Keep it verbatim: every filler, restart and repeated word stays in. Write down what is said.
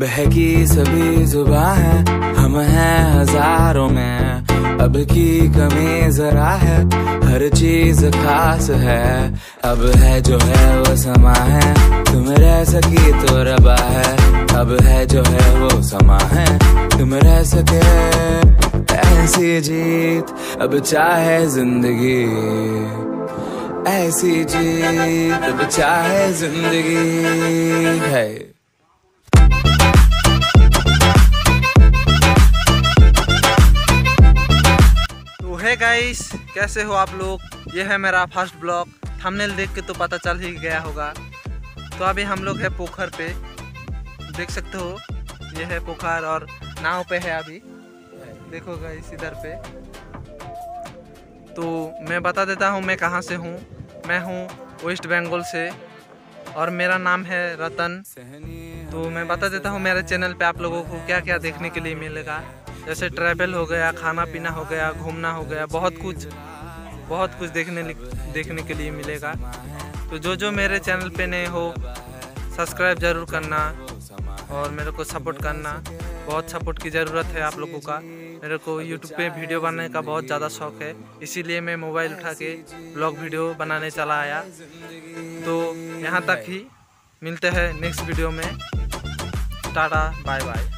बहकी सभी जुबां है, हम हैं हजारों में। अब की कमी जरा है, हर चीज खास है। अब है जो है वो समा है, तुम रह सकी तो रबा है। अब है जो है वो समा है, तुम रह सके ऐसी जीत। अब चाहे जिंदगी ऐसी जीत, अब चाहे जिंदगी है। हे गाइस, कैसे हो आप लोग। ये है मेरा फर्स्ट ब्लॉग। थंबनेल देख के तो पता चल ही गया होगा। तो अभी हम लोग है पोखर पे, देख सकते हो। ये है पोखर और नाव पे है अभी, देखो गाइस इधर पे। तो मैं बता देता हूँ मैं कहाँ से हूँ। मैं हूँ वेस्ट बंगाल से और मेरा नाम है रतन। तो मैं बता देता हूँ मेरे चैनल पे आप लोगों को क्या क्या देखने के लिए मिलेगा। जैसे ट्रैवल हो गया, खाना पीना हो गया, घूमना हो गया, बहुत कुछ बहुत कुछ देखने देखने के लिए मिलेगा। तो जो जो मेरे चैनल पे नए हो, सब्सक्राइब ज़रूर करना और मेरे को सपोर्ट करना। बहुत सपोर्ट की ज़रूरत है आप लोगों का। मेरे को यूट्यूब पे वीडियो बनाने का बहुत ज़्यादा शौक़ है, इसीलिए मैं मोबाइल उठा के ब्लॉग वीडियो बनाने चला आया। तो यहाँ तक ही, मिलते हैं नेक्स्ट वीडियो में। Tata bye bye.